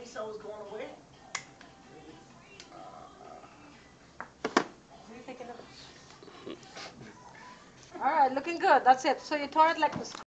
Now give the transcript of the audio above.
saw was going away. All right, looking good. That's it. So you tore it like this.